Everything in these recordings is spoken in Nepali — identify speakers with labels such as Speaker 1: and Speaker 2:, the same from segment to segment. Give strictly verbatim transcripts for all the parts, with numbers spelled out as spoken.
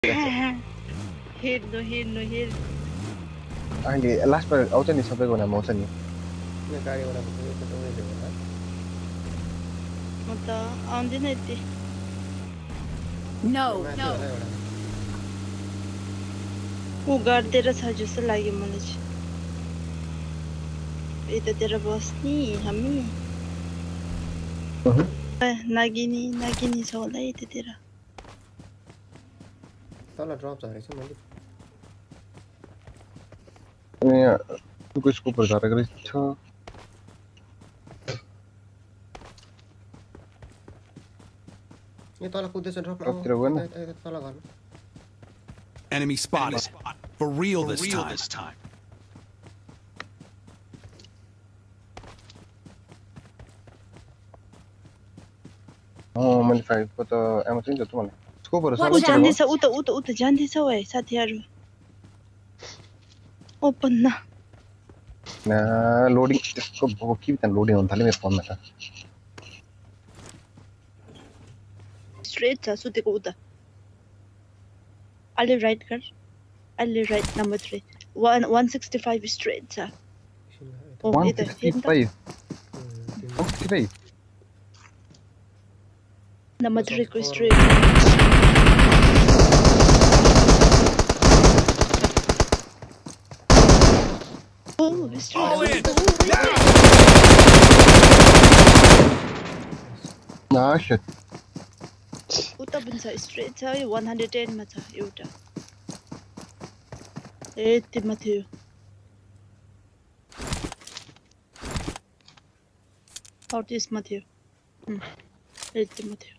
Speaker 1: हेर्नु हेर्नु हेर
Speaker 2: अहिले लास्टमा आउँछ नि सबैको नाम आउँछ नि
Speaker 3: यो गाडीबाट पनि त्यो उयो होला
Speaker 1: म त आउँदैन यति
Speaker 4: No, no.
Speaker 1: ऊ गर्दै छ जस्तो लाग्यो मलाई चाहिँ यतातिर बस्ने हामी नागिनी नागिनी छ होला यतातिर
Speaker 3: तल ड्रप झरेछ मैले
Speaker 2: अनि कुको स्कोपर झरेको रहेछ
Speaker 3: यो तल कुद्दैछ ड्रप
Speaker 2: ड्रपतिर गएन
Speaker 3: तल घरमा
Speaker 5: Enemy spotted. For real this time.
Speaker 2: Oh, मैले फाइभ को त एमो चाहिँ जस्तो मलाई स्कोपहरु
Speaker 1: ऊ जान्दैछ ऊ त ऊ त ऊ त जान्दैछ ओए साथीहरु ओपन न
Speaker 2: न लोडिङ त्यसको भएको के त लोडिङ हुन थाल्यो मेरो फोनमा त
Speaker 1: स्ट्रेट छ सुतेको ऊ त अलि राइट कर अलि right number three one sixty-five straight छ ओ यता
Speaker 2: sixty-five sixty-five
Speaker 1: Number three को straight. Oh, straight.
Speaker 2: Nah, shit.
Speaker 1: उता पनि छ straight छ यो one ten मा छ एउटा. ए त्यमा थियो. forties मा थियो. Hmm. ए त्यमा थियो.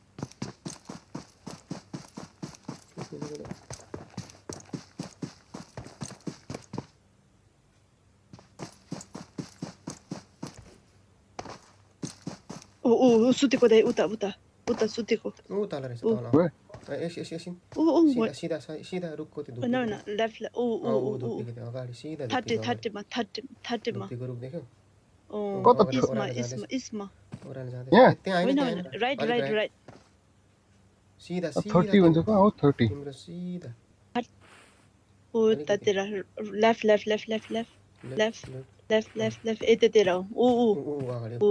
Speaker 1: ओ ओ सुतेको दाइ उता उता उता सुतेको
Speaker 3: उ तल रहेछ तल एस एस एस
Speaker 1: ओ ओ
Speaker 3: सिधा सिधा सिधा रुखको त्यो
Speaker 1: न न लेफ्ट ओ ओ ओ
Speaker 3: अगाडि सिधा
Speaker 1: thirty thirty मा thirty thirty मा
Speaker 3: त्यो रुख देख्यौ
Speaker 1: ओ
Speaker 2: कता
Speaker 1: इसमा इसमा इसमा
Speaker 3: ओरान जाँदै
Speaker 2: यहाँ
Speaker 3: त्यहाँ हैन
Speaker 1: राइट राइट राइट
Speaker 3: सिधा सिधा
Speaker 2: thirty भन्छ पो हो thirty
Speaker 3: तिम्रो सिधा
Speaker 1: ओ ततिर left left left left left left left left left यतातिर ओ ओ
Speaker 3: उ अगाडि
Speaker 1: ओ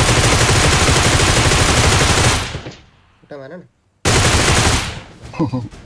Speaker 3: उता मान न